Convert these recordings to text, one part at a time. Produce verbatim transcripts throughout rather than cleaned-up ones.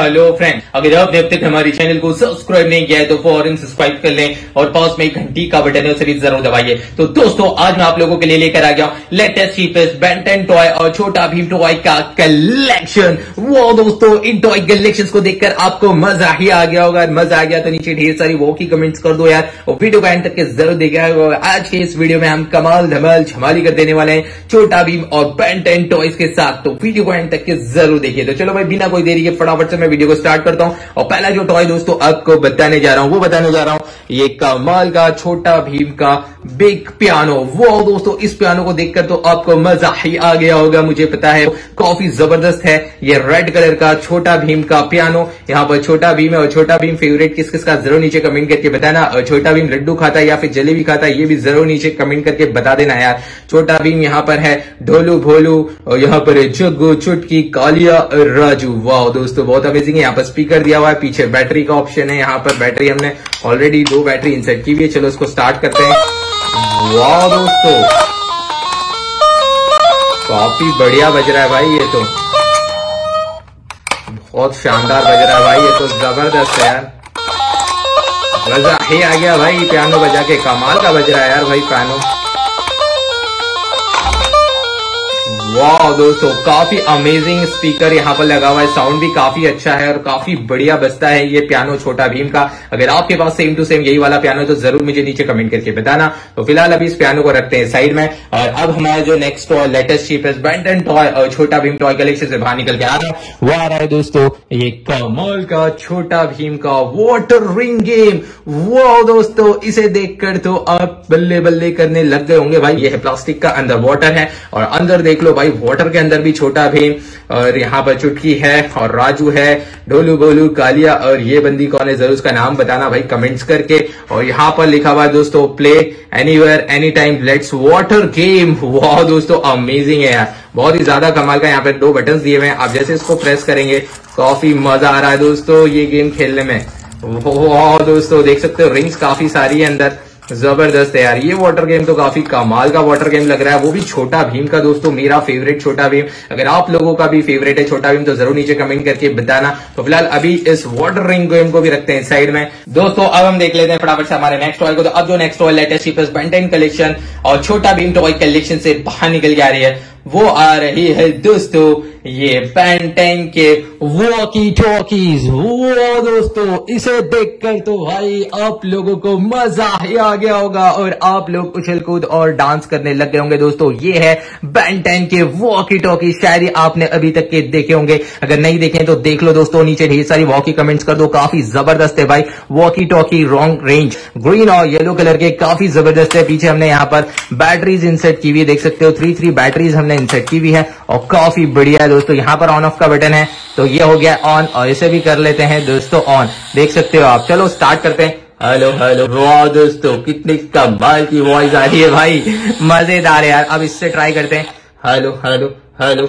Hello friend, अगर आपने अब तक हमारे चैनल को सब्सक्राइब नहीं किया है तो फौरन सब्सक्राइब कर लें और पास में घंटी का बटन है उसे भी जरूर दबाइए। तो दोस्तों, आज मैं आप लोगों के लिए लेकर आ गया हूं latest cheapest Ben ten toy और छोटा भीम टॉय का कलेक्शन। वो दोस्तों, इन टॉय कलेक्शन को देखकर आपको मजा ही आ गया होगा। मजा आ गया तो नीचे ढेर सारी वो की कमेंट्स कर दो यार, और वीडियो को एंड तक के जरूर देखा। आज के इस वीडियो में हम कमाल धमाल छमाली कर देने वाले हैं छोटा भीम और बेन टेन टॉयज के साथ, तो वीडियो को एंड तक के जरूर देखिए। तो चलो भाई, बिना कोई देरी के फटाफट से मैं वीडियो को स्टार्ट करता हूं। और पहला जो टॉय दोस्तों आपको बताने जा रहा हूं वो बताने जा रहा हूं ये कमाल का छोटा भीम का बिग पियानो। वो दोस्तों, इस पियानो को देखकर तो आपको मजा ही आ गया होगा, मुझे पता है। काफी जबरदस्त है ये रेड कलर का छोटा भीम का पियानो। यहाँ पर छोटा भीम है और छोटा भीम फेवरेट किस किस का जरूर नीचे कमेंट करके बताना। और छोटा भीम लड्डू खाता है या फिर जलेबी खाता है, ये भी जरूर नीचे कमेंट करके बता देना यार। छोटा भीम यहाँ पर है ढोलू भोलू, और यहाँ पर है जग्गू चुटकी कालिया राजू। वाह दोस्तों, बहुत अमेजिंग है। यहाँ पर स्पीकर दिया हुआ है, पीछे बैटरी का ऑप्शन है। यहाँ पर बैटरी हमने ऑलरेडी दो बैटरी इंसर्ट की हुई है। चलो इसको स्टार्ट करते हैं। वाह दोस्तों, काफी बढ़िया बज रहा है भाई, ये तो बहुत शानदार बज रहा है भाई, ये तो जबरदस्त है यार। मजा ही आ गया भाई, पियानो बजा के कमाल का बज रहा है यार भाई पियानो। वाह दोस्तों, काफी अमेजिंग स्पीकर यहाँ पर लगा हुआ है, साउंड भी काफी अच्छा है और काफी बढ़िया बजता है ये पियानो छोटा भीम का। अगर आपके पास सेम टू सेम यही वाला पियानो है तो जरूर मुझे नीचे कमेंट करके बताना। तो फिलहाल अभी इस पियानो को रखते हैं साइड में, और अब हमारा जो next toy latest cheapest Ben ten toy और छोटा भीम टॉय कलेक्शन से बाहर निकल के आ रहा है, वो आ रहा है दोस्तों ये कमाल का छोटा भीम का वाटर रिंग गेम। वो दोस्तों, इसे देखकर तो आप बल्ले बल्ले करने लग गए होंगे भाई। ये है प्लास्टिक का, अंदर वाटर है और अंदर देख लो भाई, वाटर के अंदर भी छोटा भीम, और यहाँ पर चुटकी है और राजू है, ढोलू बोलू कालिया, और ये बंदी कौन है जरूर उसका नाम बताना भाई कमेंट्स करके। और यहाँ पर लिखा हुआ है दोस्तों play anywhere any time let's water game. वाह दोस्तों, अमेजिंग है यार, बहुत ही ज्यादा कमाल का। यहाँ पे दो बटन दिए हुए हैं, आप जैसे इसको प्रेस करेंगे काफी मजा आ रहा है दोस्तों ये गेम खेलने में। वाह दोस्तों, देख सकते हो रिंग्स काफी सारी है अंदर, जबरदस्त है यार। ये वाटर गेम तो काफी कमाल का वाटर गेम लग रहा है, वो भी छोटा भीम का दोस्तों, मेरा फेवरेट छोटा भीम। अगर आप लोगों का भी फेवरेट है छोटा भीम तो जरूर नीचे कमेंट करके बताना। तो फिलहाल अभी इस वाटर रिंग गेम को भी रखते हैं साइड में दोस्तों। अब हम देख लेते हैं फटाफट से हमारे नेक्स्ट टॉय को। तो अब जो next toy latest cheapest Ben Ten collection और छोटा भीम टॉय कलेक्शन से बाहर निकल के आ रही है, वो आ रही है दोस्तों ये बेन टेन के वॉकी टॉकीज। वो दोस्तों, इसे देखकर तो भाई आप लोगों को मजा ही आ गया होगा और आप लोग उछल कूद और डांस करने लग गए होंगे दोस्तों। ये है बेन टेन के वॉकी टॉकीज, शायद ही आपने अभी तक के देखे होंगे। अगर नहीं देखे तो देख लो दोस्तों, नीचे ढेर सारी वॉकी कमेंट्स कर दो, काफी जबरदस्त है भाई। Walkie talkie long range green और येलो कलर के, काफी जबरदस्त है। पीछे हमने यहाँ पर बैटरीज इंसर्ट की हुई, देख सकते हो थ्री थ्री बैटरीज हमने इंसर्ट की हुई है और काफी बढ़िया है दोस्तों। यहाँ पर ऑन ऑफ का बटन है, तो ये हो गया ऑन, और इसे भी कर लेते हैं दोस्तों ऑन, देख सकते हो आप। चलो स्टार्ट करते हैं। हेलो हेलो, वाह दोस्तों, कितनी कमाल की वॉइस आ रही है भाई, मजेदार है यार। अब इससे ट्राई करते हैं। हेलो हेलो हेलो,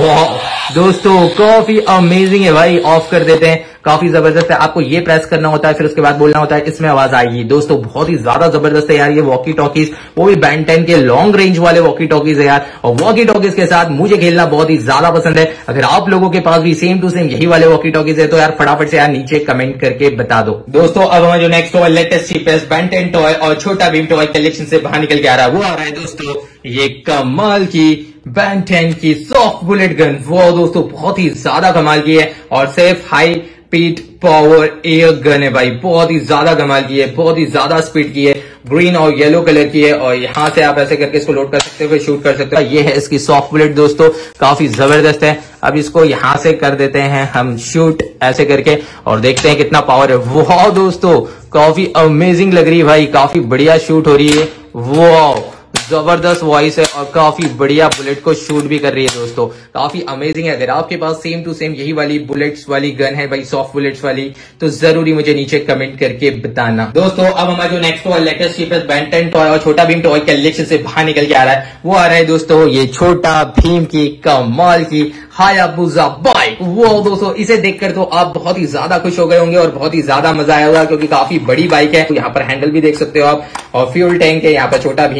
वाह दोस्तों, काफी अमेजिंग है भाई। ऑफ कर देते हैं, काफी जबरदस्त है। आपको ये प्रेस करना होता है, फिर उसके बाद बोलना होता है, इसमें आवाज आएगी दोस्तों। बहुत ही ज्यादा जबरदस्त है यार ये वॉकी टॉकीज, वो भी बेन टेन के लॉन्ग रेंज वाले वॉकी टॉकीज है यार। और वॉकी टॉकीज के साथ मुझे खेलना बहुत ही ज्यादा पसंद है। अगर आप लोगों के पास भी सेम टू सेम यही वाले वॉकी टॉकीज है तो यार फटाफट से यार नीचे कमेंट करके बता दो दोस्तों। अब हमारे जो next toy latest cheapest Ben ten toy और छोटा भीम टॉय कलेक्शन से बाहर निकल के आ रहा है, वो आ रहा है दोस्तों ये कमाल की बेन टेन की सॉफ्ट बुलेट गन। वो दोस्तों, बहुत ही ज्यादा कमाल की है और सिर्फ high speed power air gun है भाई, बहुत ही ज्यादा कमाल की है, बहुत ही ज्यादा स्पीड की है। ग्रीन और येलो कलर की है, और यहां से आप ऐसे करके इसको लोड कर सकते हो, फिर शूट कर सकते हो। ये है इसकी सॉफ्ट बुलेट दोस्तों, काफी जबरदस्त है। अब इसको यहां से कर देते हैं हम शूट ऐसे करके, और देखते हैं कितना पावर है। वाह दोस्तों, काफी अमेजिंग लग रही है भाई, काफी बढ़िया शूट हो रही है। वाह, जबरदस्त वॉइस है और काफी बढ़िया बुलेट को शूट भी कर रही है दोस्तों, काफी अमेजिंग है। अगर आपके पास सेम टू सेम यही वाली बुलेट्स वाली गन है भाई, सॉफ्ट बुलेट्स वाली, तो जरूरी मुझे नीचे कमेंट करके बताना दोस्तों। अब हमारा जो next toy latest cheapest Ben ten toy और छोटा भीम टॉय कलेक्शन से बाहर निकल के आ रहा है, वो आ रहा है दोस्तों ये छोटा भीम की कमाल की हायाबुसा बाइक। वो दोस्तों, इसे देखकर तो आप बहुत ही ज्यादा खुश हो गए होंगे और बहुत ही ज्यादा मजा आया होगा, क्योंकि काफी बड़ी बाइक है। तो यहाँ पर हैंडल भी देख सकते हो आप, और फ्यूल टैंक है, यहाँ पर छोटा भीम की पिक्चर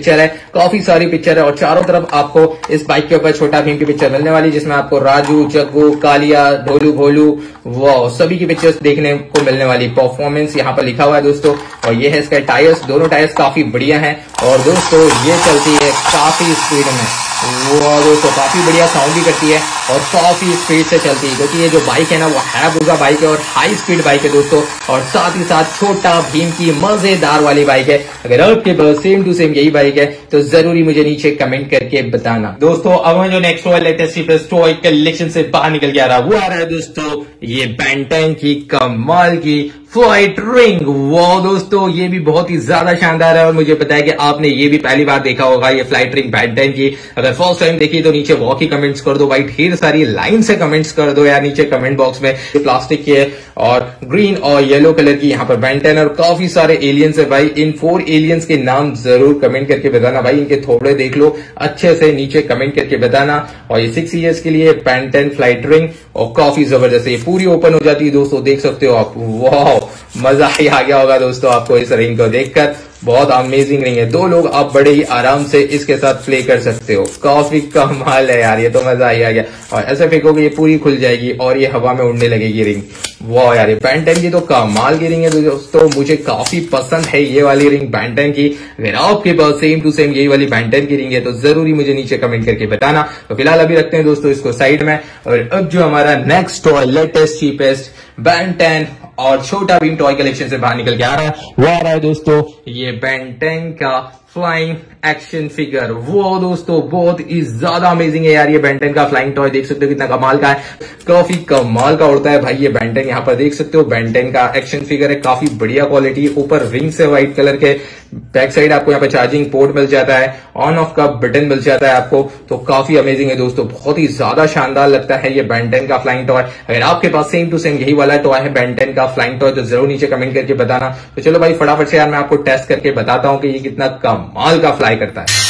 पिक्चर है, काफी सारी पिक्चर है और चारों तरफ आपको इस बाइक के ऊपर छोटा भीम की पिक्चर मिलने वाली, जिसमें आपको राजू, जग्गू, कालिया, ढोलू भोलू वो सभी की पिक्चर्स देखने को मिलने वाली। परफॉर्मेंस यहाँ पर लिखा हुआ है दोस्तों, और ये है इसका टायर्स, दोनों टायर्स काफी बढ़िया हैं और दोस्तों ये चलती है काफी स्पीड में। वो दोस्तों काफी बढ़िया साउंड भी करती है और काफी स्पीड से चलती है, क्योंकि ये जो बाइक है ना वो हैबुजा बाइक है और हाई स्पीड बाइक है दोस्तों, और साथ ही साथ छोटा भीम की मजेदार वाली बाइक है। अगर आपके पास सेम टू सेम यही बाइक है तो जरूरी मुझे नीचे कमेंट करके बताना। दोस्तों अब मैं जो next toy latest toy collection से बाहर निकल के आ रहा वो आ रहा है दोस्तों ये बेन टेन की कमाल की फ्लाइट रिंग। वो दोस्तों ये भी बहुत ही ज्यादा शानदार है और मुझे पता है कि आपने ये भी पहली बार देखा होगा ये फ्लाइट रिंग बेन टेन की। अगर फर्स्ट टाइम देखी तो नीचे वॉक ही कमेंट्स कर दो भाई, ढेर सारी लाइन से कमेंट्स कर दो यार नीचे कमेंट बॉक्स में। प्लास्टिक की है और ग्रीन और येलो कलर की यहाँ पर बेन टेन और काफी सारे एलियंस है भाई। इन फोर एलियंस के नाम जरूर कमेंट करके बताना भाई, इनके थोड़े देख लो अच्छे से नीचे कमेंट करके बताना। और ये सिक्स ईयर्स के लिए बेन टेन फ्लाइट रिंग और काफी जबरदस्त है, ये पूरी ओपन हो जाती है दोस्तों, देख सकते हो आप। वाह मजा ही आ गया होगा दोस्तों आपको इस रिंग को देखकर, बहुत अमेजिंग रिंग है। दो लोग आप बड़े ही आराम से इसके साथ प्ले कर सकते हो, काफी कमाल है यार, ये तो मजा ही आ गया। और ऐसे फेंकोगे ये पूरी खुल जाएगी और ये हवा में उड़ने लगेगी रिंग। वाह यार ये बेन टेन की तो कमाल की रिंग है दोस्तों, मुझे काफी पसंद है ये वाली रिंग बेन टेन की। अगर आपके पास सेम टू सेम यही वाली बेन टेन की रिंग है तो जरूरी मुझे नीचे कमेंट करके बताना। तो फिलहाल अभी रखते हैं दोस्तों इसको साइड में, और अब जो हमारा next toy latest cheapest Ben ten और छोटा भीम टॉय कलेक्शन से बाहर निकल के आ रहा है वो आ रहा है दोस्तों ये बेन टेन का फ्लाइंग एक्शन फिगर। वो दोस्तों बहुत ही ज्यादा अमेजिंग है यार, ये बेन टेन का फ्लाइंग टॉय देख सकते हो कितना कमाल का है, काफी कमाल का उड़ता है भाई ये बेन टेन। यहाँ पर देख सकते हो बेन टेन का एक्शन फिगर है, काफी बढ़िया क्वालिटी, ऊपर रिंग्स है व्हाइट कलर के, बैक साइड आपको यहाँ पर चार्जिंग पोर्ट मिल जाता है, ऑन ऑफ का बटन मिल जाता है आपको, तो काफी अमेजिंग है दोस्तों, बहुत ही ज्यादा शानदार लगता है ये बेन टेन का फ्लाइंग टॉय। अगर आपके पास सेम टू सेम यही वाला टॉय है बेन टेन का फ्लाइंग टॉय तो जरूर नीचे कमेंट करके बताना। तो चलो भाई फटाफट से यार मैं आपको टेस्ट करके बताता हूँ कि ये कितना कमाल का फ्लाई करता है।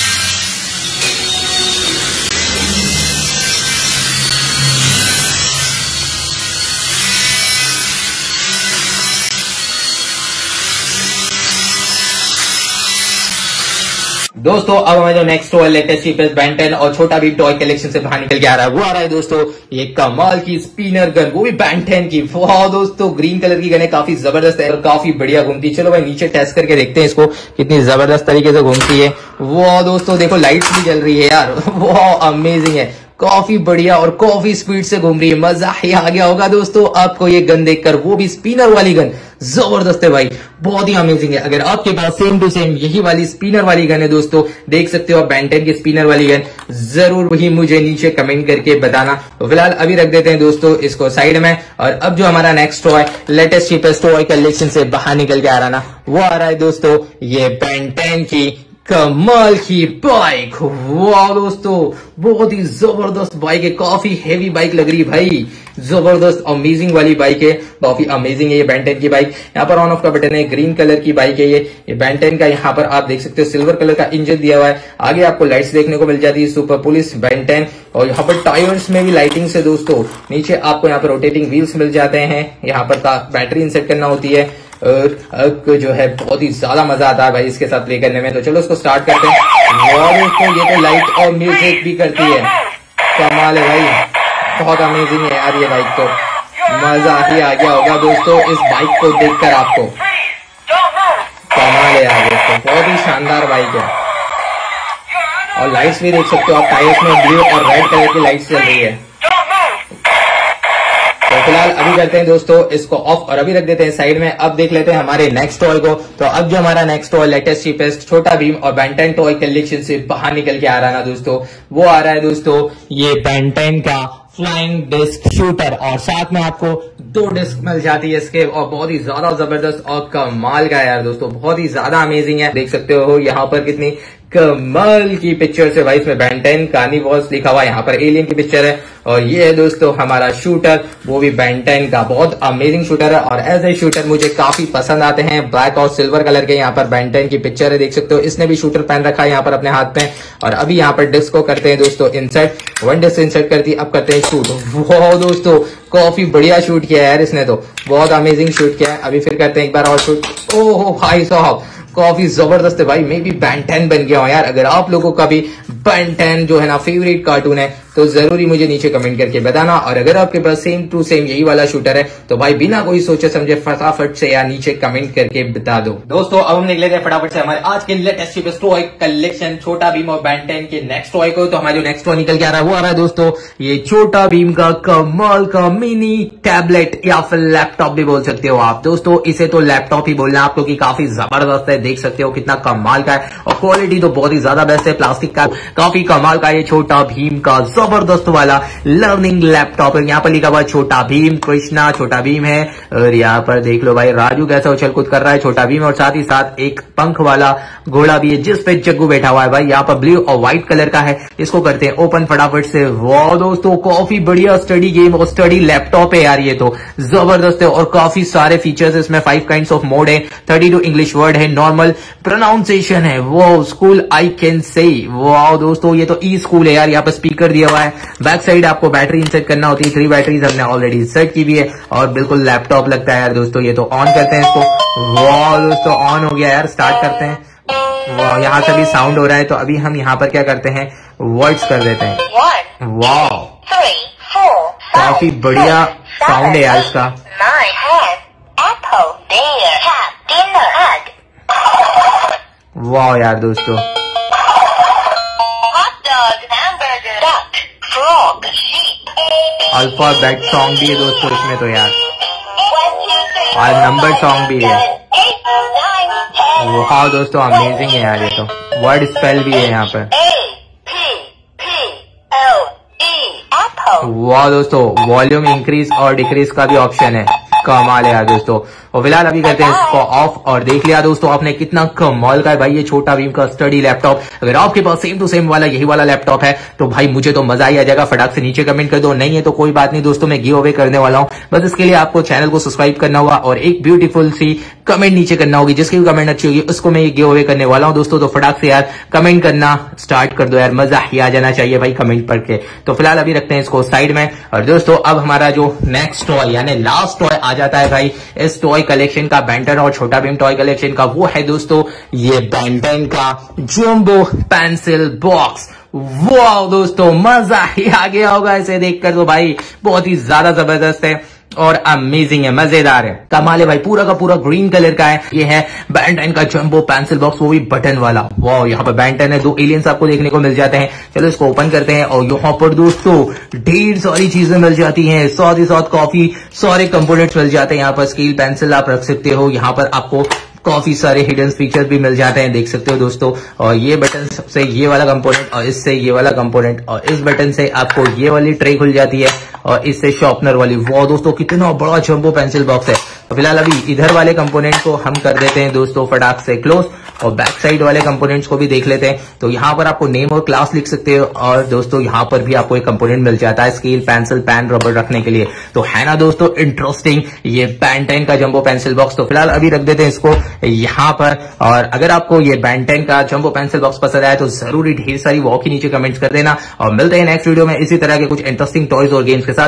दोस्तों अब हमें जो next toy latest cheapest Ben ten और छोटा भीम टॉय कलेक्शन से बाहर निकल के आ रहा है वो आ रहा है दोस्तों ये कमाल की स्पिनर गन, वो भी बेन टेन की। वाह दोस्तों ग्रीन कलर की गन है, काफी जबरदस्त है और काफी बढ़िया घूमती है। चलो भाई नीचे टेस्ट करके देखते हैं इसको कितनी जबरदस्त तरीके से घूमती है। वाह दोस्तों देखो लाइट्स भी जल रही है यार, वाह अमेजिंग है, काफी बढ़िया और काफी स्पीड से घूम रही है, मजा ही आ गया होगा दोस्तों आपको ये गन देखकर, वो भी स्पिनर वाली गन, जबरदस्त है भाई, बहुत ही अमेजिंग है। अगर आपके पास सेम टू सेम यही वाली स्पिनर वाली गन है दोस्तों, देख सकते हो आप बेन टेन की स्पिनर वाली गन, जरूर वही मुझे नीचे कमेंट करके बताना। तो फिलहाल अभी रख देते हैं दोस्तों इसको साइड में, और अब जो हमारा next toy latest cheapest toy collection से बाहर निकल के आ रहा ना वो आ रहा है दोस्तों ये बेन टेन की कमाल की बाइक। वाह दोस्तों बहुत ही जबरदस्त बाइक है, काफी हेवी बाइक लग रही है भाई, जबरदस्त अमेजिंग वाली बाइक है, काफी अमेजिंग है ये बेन टेन की बाइक। यहाँ पर ऑन ऑफ का बटन है, ग्रीन कलर की बाइक है ये ये बेन टेन का। यहाँ पर आप देख सकते हो सिल्वर कलर का इंजन दिया हुआ है, आगे आपको लाइट्स देखने को मिल जाती है सुपर पुलिस बेन टेन, और यहाँ पर टायर्स में भी लाइटिंग से दोस्तों, नीचे आपको यहाँ पर रोटेटिंग व्हील्स मिल जाते हैं, यहाँ पर बैटरी इंसर्ट करना होती है, और अब जो है बहुत ही ज्यादा मजा आता है भाई इसके साथ प्ले करने में। तो चलो इसको स्टार्ट करते हैं। और दोस्तों ये तो लाइट और म्यूजिक भी करती है, कमाल है भाई, बहुत अमेजिंग है यार ये बाइक, तो मजा ही आ गया होगा दोस्तों इस बाइक को देखकर आपको, कमाल है यार दोस्तों, बहुत ही शानदार बाइक है। और लाइट्स भी देख सकते हो आप, टायर्स में ब्लू और रेड कलर की लाइट्स चल रही है। तो फिलहाल अभी करते हैं दोस्तों इसको ऑफ और अभी रख देते हैं साइड में। अब देख लेते हैं हमारे नेक्स्ट टॉय को। तो अब जो हमारा नेक्स्ट टॉय लेटेस्ट चीपेस्ट छोटा भीम और बेन टेन टॉय कलेक्शन से बाहर निकल के आ रहा है ना दोस्तों, वो आ रहा है दोस्तों ये बेन टेन का फ्लाइंग डिस्क शूटर, और साथ में आपको दो डिस्क मिल जाती है इसके, और बहुत ही ज्यादा जबरदस्त और कमाल का है यार दोस्तों, बहुत ही ज्यादा अमेजिंग है। देख सकते हो यहाँ पर कितनी कमाल की पिक्चर है भाई, इसमें बेन टेन कार्निवल्स लिखा हुआ है, यहाँ पर एलियन की पिक्चर है, और ये है दोस्तों हमारा शूटर, वो भी बेन टेन का, बहुत अमेजिंग शूटर है। और एज ए शूटर मुझे काफी पसंद आते हैं, ब्लैक और सिल्वर कलर के। यहाँ पर बेन टेन की पिक्चर है, देख सकते हो इसने भी शूटर पहन रखा है यहाँ पर अपने हाथ में। और अभी यहाँ पर डिस्क को करते हैं दोस्तों इंसर्ट, वन डिस्क इंसर्ट करती है, अब करते हैं शूट। वो दोस्तों काफी बढ़िया शूट किया है यार इसने, तो बहुत अमेजिंग शूट किया है। अभी फिर करते हैं एक बार और शूट। ओह भाई साहब काफी जबरदस्त है भाई। मैं भी बैन टेन बन गया हूँ यार। अगर आप लोगों का भी बैन टेन जो है ना फेवरेट कार्टून है तो जरूरी मुझे नीचे कमेंट करके बताना। और अगर आपके पास सेम टू सेम यही वाला शूटर है तो भाई बिना कोई सोचे समझे फटाफट से यार नीचे कमेंट करके बता दो। दोस्तों अब हम निकले थे फटाफट से हमारे आज के latest toy collection Chhota Bheem और बैन टेन के नेक्स्ट टॉय को। तो हमारा जो नेक्स्ट टॉय निकल के आ रहा है वो आ रहा है दोस्तों ये छोटा भीम का कमाल का मिनी टैबलेट या फिर लैपटॉप भी बोल सकते हो आप। दोस्तों इसे तो लैपटॉप ही बोलना आप, क्योंकि काफी जबरदस्त है, देख सकते हो कितना कमाल का है और क्वालिटी तो बहुत ही ज्यादा बेस्ट है। प्लास्टिक का काफी कमाल का ये छोटा भीम का जबरदस्त वाला लर्निंग लैपटॉप है। यहाँ पर लिखा हुआ छोटा भीम, कृष्णा छोटा भीम है और यहाँ पर देख लो भाई राजू कैसा उछल कूद कर रहा है छोटा भीम, और साथ ही साथ एक पंख वाला घोड़ा भी है जिस पे जग्गू बैठा हुआ है भाई। यहाँ पर ब्लू और व्हाइट कलर का है। इसको करते हैं ओपन फटाफट से। वाह दोस्तों काफी बढ़िया स्टडी गेम और स्टडी लैपटॉप है यार, ये तो जबरदस्त है और काफी सारे फीचर्स इसमें। फाइव काइंड्स ऑफ मोड है, थर्टी टू इंग्लिश वर्ड है, नॉर्मल प्रोनाउंसिएशन है, वो स्कूल आई कैन से। वाह दोस्तों ये तो ई स्कूल है यार। यहाँ पर स्पीकर दिया हुआ है, बैक साइड आपको बैटरी इंसर्ट करना होती है, थ्री बैटरीज हमने ऑलरेडी इंसर्ट की भी है और बिल्कुल लैपटॉप लगता है यार दोस्तों। ये तो ऑन करते हैं इसको। वाह दोस्तों ऑन हो गया यार, स्टार्ट करते हैं। वाह यहाँ से भी साउंड हो रहा है, तो अभी हम यहाँ पर क्या करते हैं वर्ड्स कर देते हैं। वाह काफी बढ़िया साउंड है यार इसका। वाह यार दोस्तों अल्फाबेट सॉन्ग भी है दोस्तों इसमें तो यार, और नंबर सॉन्ग भी है। वाह दोस्तों अमेजिंग है यार, ये तो वर्ड स्पेल भी है यहाँ पर। वाह दोस्तों वॉल्यूम इंक्रीज और डिक्रीज का भी ऑप्शन है, कमाल है यार दोस्तों। और फिलहाल अभी करते हैं इसको ऑफ। और देख लिया दोस्तों आपने कितना कमाल का है भाई ये छोटा भीम का स्टडी लैपटॉप। अगर आपके पास सेम टू सेम वाला यही वाला लैपटॉप है तो भाई मुझे तो मजा ही आ जाएगा। फटाक से नीचे कमेंट कर दो, नहीं है तो कोई बात नहीं दोस्तों मैं गिव अवे करने वाला हूँ। बस इसके लिए आपको चैनल को सब्सक्राइब करना होगा और एक ब्यूटीफुल सी कमेंट नीचे करना होगी, जिसकी भी कमेंट अच्छी होगी उसको मैं ये गिव अवे करने वाला हूँ दोस्तों। तो फटाक से यार कमेंट करना स्टार्ट कर दो यार, मजा ही आ जाना चाहिए भाई कमेंट पढ़ के। तो फिलहाल अभी रखते हैं इसको साइड में। और दोस्तों अब हमारा जो नेक्स्ट टॉय यानी लास्ट टॉय आ जाता है भाई इस टॉय कलेक्शन का, बैन टेन और छोटा भीम टॉय कलेक्शन का। वो है दोस्तों ये बैन टेन का जंबो पेंसिल बॉक्स। वाह दोस्तों मजा ही आ गया होगा इसे देखकर तो भाई, बहुत ही ज्यादा जबरदस्त है और अमेजिंग है, मजेदार है, कमाल है भाई। पूरा का पूरा ग्रीन कलर का है। ये है बैन टेन का जंबो पेंसिल बॉक्स, वो भी बटन वाला। वाह यहाँ पर बैन टेन है, दो एलियंस आपको देखने को मिल जाते हैं। चलो इसको ओपन करते हैं और यहाँ पर दोस्तों ढेर सारी चीजें मिल जाती हैं, साथ ही साथ काफी सारे कंपोनेंट्स मिल जाते हैं। यहाँ पर स्केल पेंसिल आप रख सकते हो, यहाँ पर आपको काफी सारे हिडन फीचर भी मिल जाते हैं, देख सकते हो दोस्तों। और ये बटन से ये वाला कंपोनेंट और इससे ये वाला कंपोनेंट, और इस बटन से आपको ये वाली ट्रे खुल जाती है और इससे शॉर्पनर वाली। वाह दोस्तों कितना बड़ा जंबो पेंसिल बॉक्स है। तो फिलहाल अभी इधर वाले कंपोनेंट को हम कर देते हैं दोस्तों फटाक से क्लोज, और बैक साइड वाले कंपोनेंट्स को भी देख लेते हैं। तो यहाँ पर आपको नेम और क्लास लिख सकते हो, और दोस्तों यहाँ पर भी आपको एक कंपोनेंट मिल जाता है स्केल पेंसिल पेन रबर रखने के लिए। तो है ना दोस्तों इंटरेस्टिंग ये बैन टेन का जंबो पेंसिल बॉक्स। तो फिलहाल अभी रख देते हैं इसको यहाँ पर। और अगर आपको ये बैन टेन का जंबो पेंसिल बॉक्स पसंद आया तो जरूरी ढेर सारी वॉक के नीचे कमेंट्स कर देना, और मिलते हैं नेक्स्ट वीडियो में इसी तरह के कुछ इंटरेस्टिंग टॉयज और गेम्स के साथ।